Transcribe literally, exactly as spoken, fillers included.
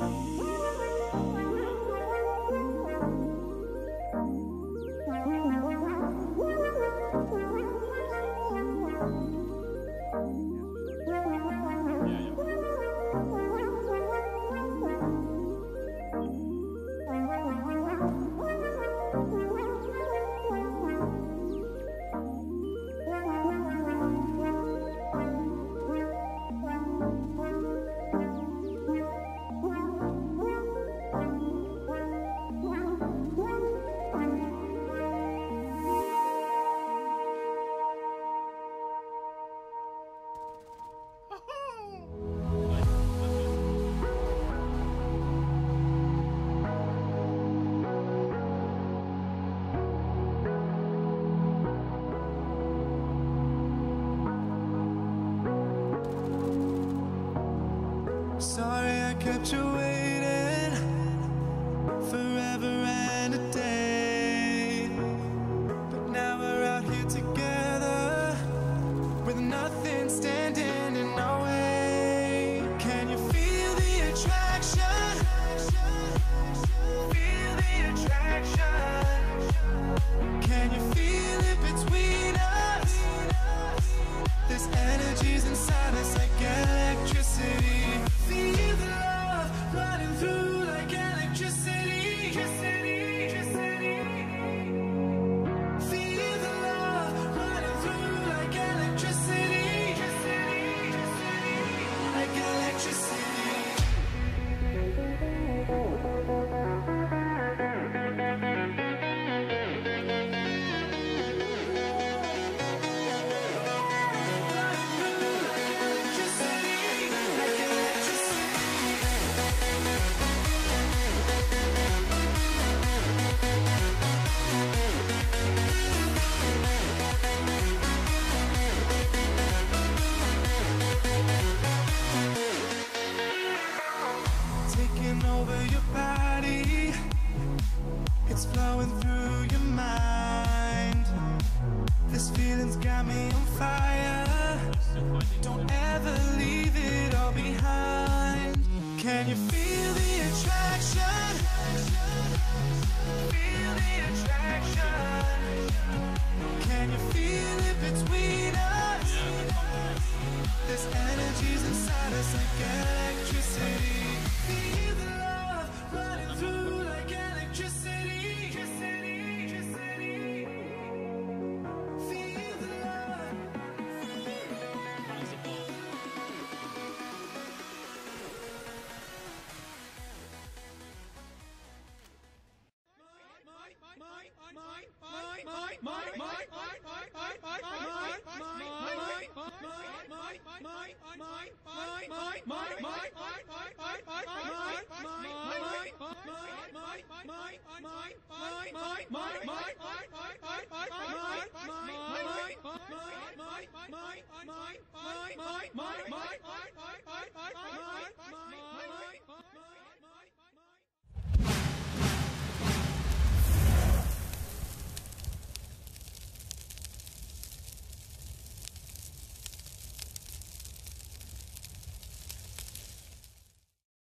Sorry I kept you waiting forever and a day, but now we're out here together with nothing standing in our way. Can you feel the attraction? Feel the attraction. Can you feel it between us? This energy's inside us like electricity. Feel the love running through like electricity. Feel the love running through like electricity. Like electricity. Taking over your body, it's flowing through your mind. This feeling's got me on fire. Don't ever leave it all behind. Can you feel the attraction? Feel the attraction. Can you feel it between us? This energy's inside us like electricity. Feel the love running through like electricity. Feel the love. My